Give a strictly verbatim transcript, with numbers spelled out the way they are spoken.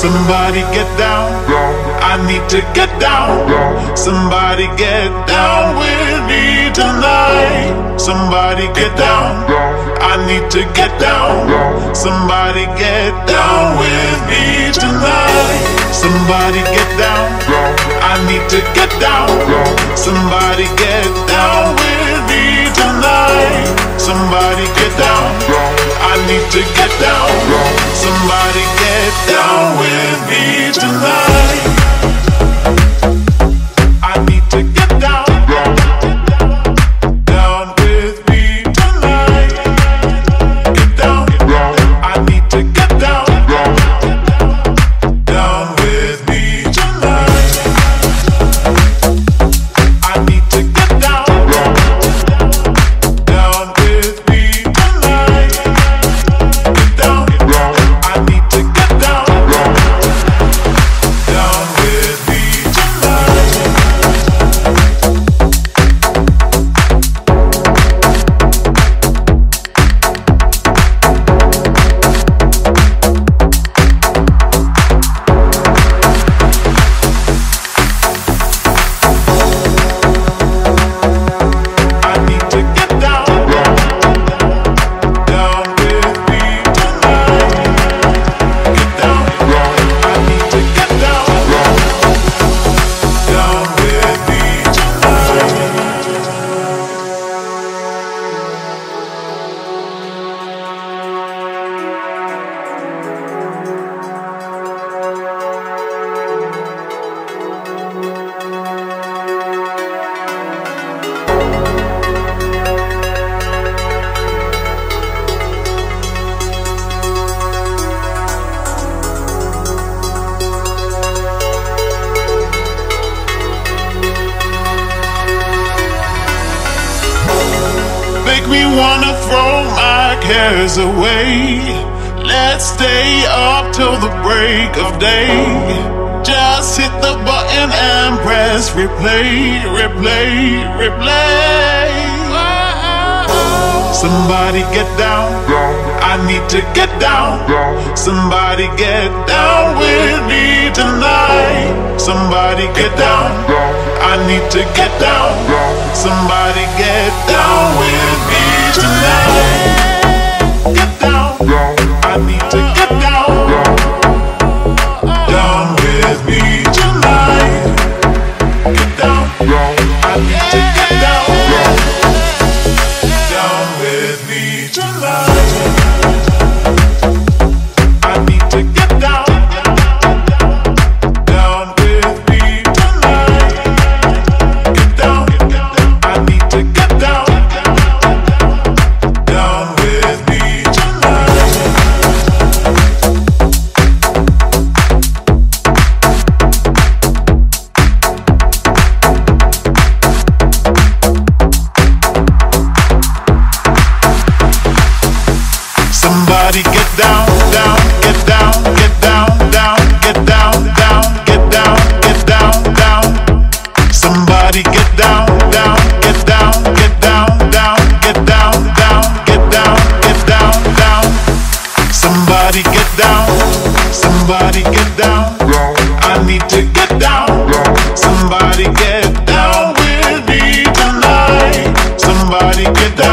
Somebody get down, I need to get down. Somebody get down with me tonight. Somebody get down, I need to get down. Somebody get down with me tonight. Somebody get down, I need to get down. Somebody get down with me tonight. Somebody get down, I need to get down. Somebody get down with me tonight. I need to get down, down with me tonight. Get down, I need to get down, down with me tonight. I need to get down, down with me tonight. Get down, I need to get down, down with me tonight. I need to get down, down with me tonight. Get down, I need to get down, down with me tonight. Make me wanna throw my cares away. Let's stay up till the break of day. Just hit the button and press replay, replay, replay. Somebody get down, I need to get down. Somebody get down with me tonight. Somebody get down, I need to get down. Somebody get down with me tonight. Get down, I need to get down, down with me tonight. Get down, I need to get down, down with me tonight. I need to get down, down with me tonight. Get down, I need to get down, down with me tonight. Somebody get down, down, get down, get down, down, get down, down, get down, get down, down. Somebody get down, down, get down, get down, down, get down, down, get down, get down, down. Somebody get down, somebody get down. I need to get down. Somebody get down with me tonight. Somebody get down.